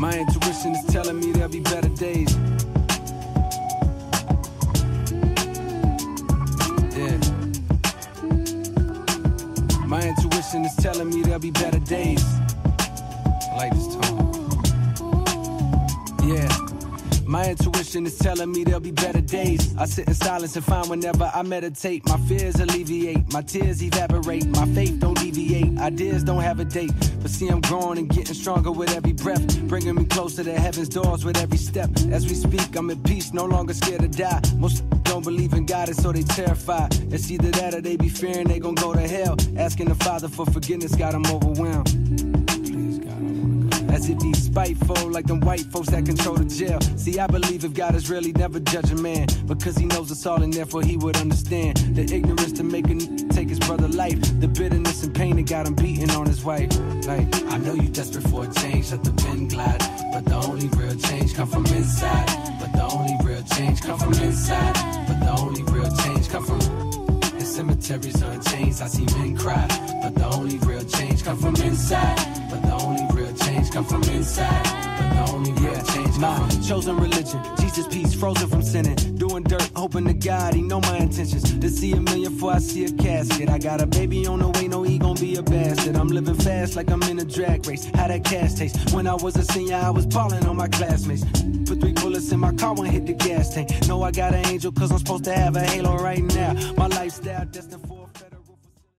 My intuition is telling me there'll be better days. Yeah. My intuition is telling me there'll be better days. I like this tone. Yeah. My intuition is telling me there'll be better days. I sit in silence and find whenever I meditate, my fears alleviate, my tears evaporate, my faith don't deviate, ideas don't have a date. But see, I'm growing and getting stronger with every breath, bringing me closer to heaven's doors with every step. As we speak, I'm at peace, no longer scared to die. Most don't believe in God, and so they terrified. It's either that or they be fearing they gon' go to hell. Asking the Father for forgiveness got them overwhelmed. As if he's spiteful, like them white folks that control the jail. See, I believe if God is real, he never judge a man, because he knows us all and therefore he would understand the ignorance to make a take his brother life, the bitterness and pain that got him beating on his wife. Like, I know you desperate for a change, let the wind glide, but the only real change come from inside. But the only real change come from inside. But the only real change come from the cemeteries unchanged. I see men cry, but the only real change come from inside. But the only real change come from inside. But the only real change come from chosen religion, Jesus peace, frozen from sinning, doing dirt, hoping to God he know my intentions. To see a million before I see a casket. I got a baby on the way, no he gon' be a bastard. I'm living fast like I'm in a drag race. How that cash taste? When I was a senior, I was balling on my classmates. Put 3 bullets in my car, one hit the gas tank. Know I got an angel, cause I'm supposed to have a halo right now. My lifestyle destined for